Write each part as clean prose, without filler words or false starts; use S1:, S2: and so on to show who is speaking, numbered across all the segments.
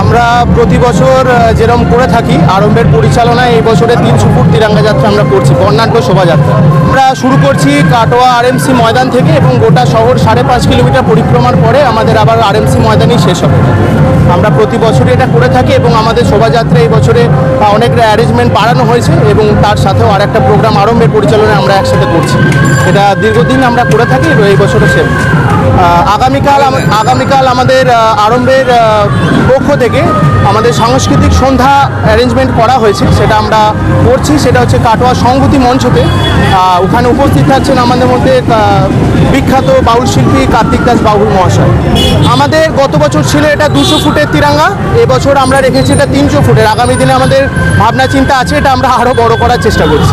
S1: আমরা প্রতি বছর যেরকম করে থাকি আরম্ভের পরিচালনায় এই বছরে 300 ফুট তিরঙ্গা যাত্রা আমরা করছি, বর্ণাঢ্য শোভাযাত্রা। আমরা শুরু করছি কাটোয়া আরএমসি ময়দান থেকে এবং গোটা শহর 5.5 কিলোমিটার পরিক্রমার পরে আমাদের আবার আরএমসি ময়দানেই শেষ হবে। আমরা প্রতি বছরই এটা করে থাকি এবং আমাদের শোভাযাত্রা এই বছরে অনেক অ্যারেঞ্জমেন্ট বাড়ানো হয়েছে এবং তার সাথেও আর একটা প্রোগ্রাম আরম্ভের পরিচালনায় আমরা একসাথে করছি। এটা দীর্ঘদিন আমরা করে থাকি এবং এই বছরও সেম। আগামীকাল আমাদের আরম্ভের পক্ষ থেকে আমাদের সাংস্কৃতিক সন্ধ্যা অ্যারেঞ্জমেন্ট করা হয়েছে, সেটা আমরা করছি। সেটা হচ্ছে কাটোয়া সংহতি মঞ্চতে। ওখানে উপস্থিত থাকছেন আমাদের মধ্যে বিখ্যাত বাউল শিল্পী কার্তিক দাস বাউল মহাশয়। আমাদের গত বছর ছিল এটা 200 ফুটের তিরঙ্গা, এবছর আমরা রেখেছি এটা 300 ফুটের। আগামী দিনে আমাদের ভাবনা চিন্তা আছে, এটা আমরা আরও বড় করার চেষ্টা করছি।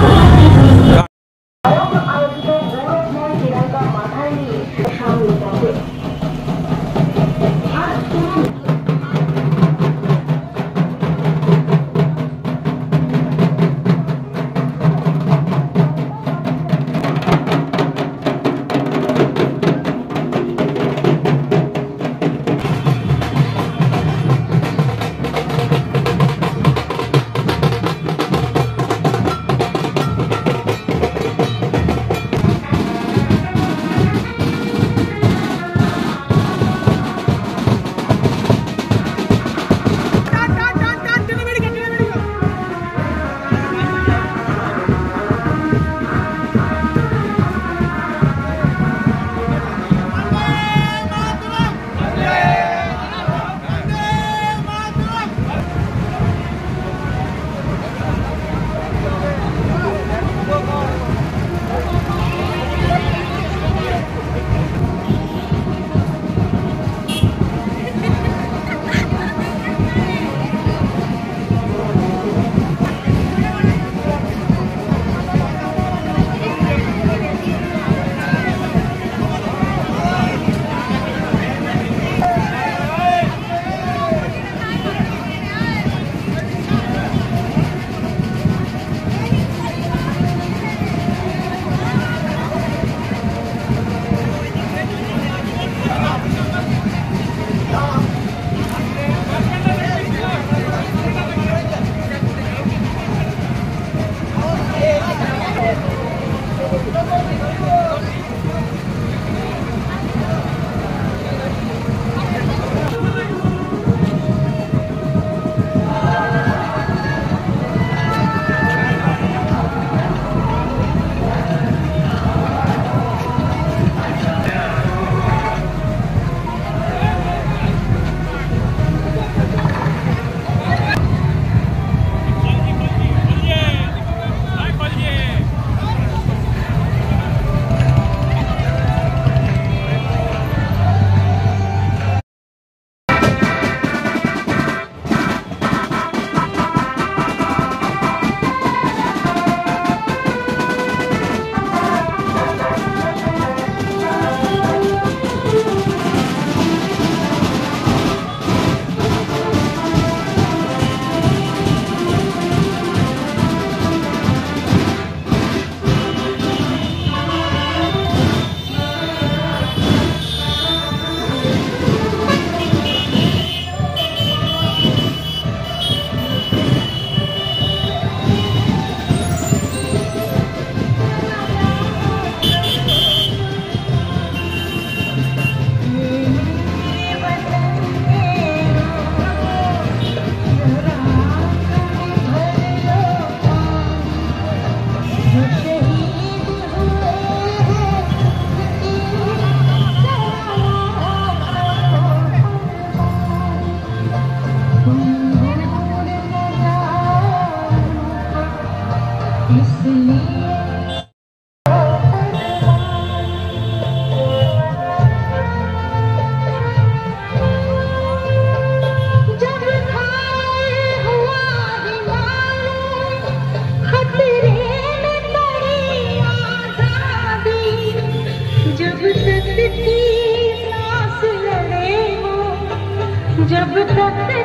S2: जब तक